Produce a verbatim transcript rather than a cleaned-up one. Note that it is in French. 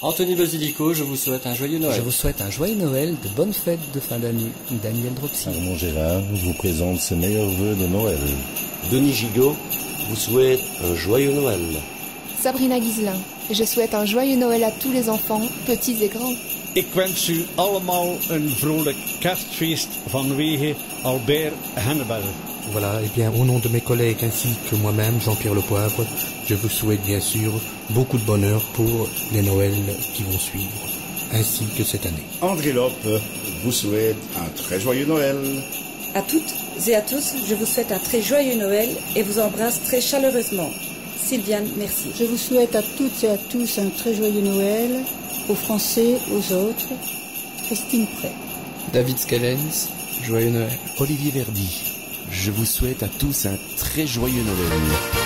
Anthony Basilico, je vous souhaite un joyeux Noël. Je vous souhaite un joyeux Noël, de bonnes fêtes de fin d'année. Daniel Dropsy. Armand Gérard vous présente ses meilleurs vœux de Noël. Denis Gigot vous souhaite un joyeux Noël. Sabrina Ghiselin, je souhaite un joyeux Noël à tous les enfants, petits et grands. Ik wens u allemaal een vrolijk kerstfeest vanwege Albert Hannebal. Voilà, et bien au nom de mes collègues ainsi que moi-même, Jean-Pierre Lepoivre, je vous souhaite bien sûr beaucoup de bonheur pour les Noëls qui vont suivre, ainsi que cette année. André Lope vous souhaite un très joyeux Noël. À toutes et à tous, je vous souhaite un très joyeux Noël et vous embrasse très chaleureusement. Sylviane, merci. Je vous souhaite à toutes et à tous un très joyeux Noël, aux Français, aux autres. Christine Prey. David Scalens, joyeux Noël. Olivier Verdi, je vous souhaite à tous un très joyeux Noël.